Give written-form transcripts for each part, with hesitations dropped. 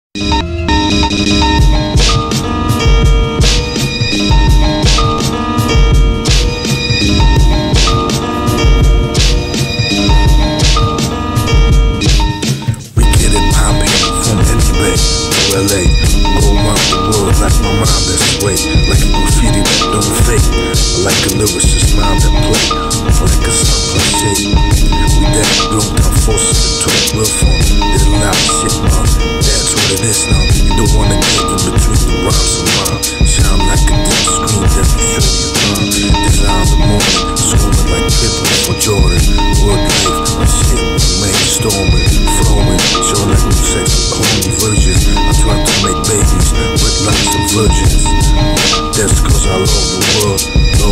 LA, go around the world like my mind that's away, like a graffiti that don't fade, or like a lyricist mind that play, or like a song cliche. We that built our forces to talk real fun, did a lot of shit, man. That's what it is now. You don't wanna get in between the rhymes and mine. Sound like a deep screen that will show you time. Design the moment, schooling like Pippen for Jordan. Word life, my shit, brainstorming, flowing, show like new sex with corny virgins. I try to make babies with lots of virgins. That's cause I love the world,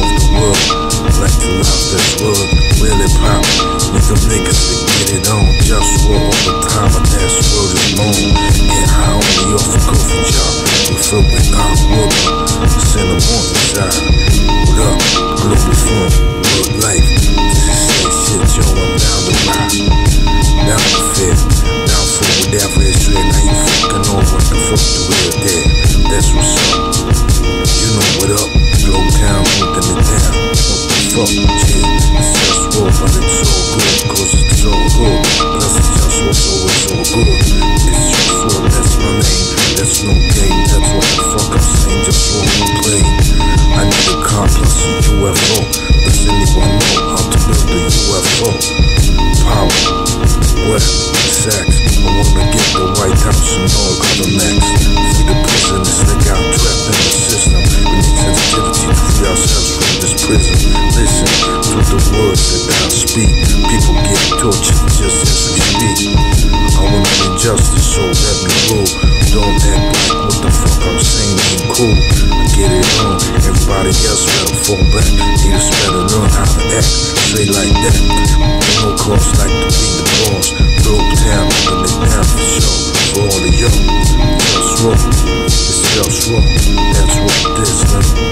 like the love that's world, really pop. Need them niggas to get it on, just war all the time, and that's word is known. Get high on the off a coffee job, we filled with hot water, it's in the morning side. What up, Globalfirm, word life, this is say shit, yo, I'm down the ride, down the fit, down for whatever it's real. Now you fucking know what the fuck the real there, that's what's up. You know what up, Glow Town, moving it down. What the fuck, yeah, it's just war, but it's all good, cause it's all good. Plus it's just what's always all good. It's just war, that's my name, that's no game, that's what the fuck I'm saying, just war on play. I need a car plus a UFO. Does anyone know how to build a UFO? Power, web, sex, I wanna get the White House and all other next. Free the prisoners that got trapped in the system. We need sensitivity to free ourselves from this prison. Listen to the words that God speak. People get tortured just as we speak. I wanna be justice, so let me rule. Don't act like what the fuck I'm saying ain't cool. I get it on, everybody else better fall back. Haters better learn how to act, say like that. Ain't no cause like to be the boss. Throw town, putting it down for sure. For all of y'all, just roll, it's just roll. That's what it is, man.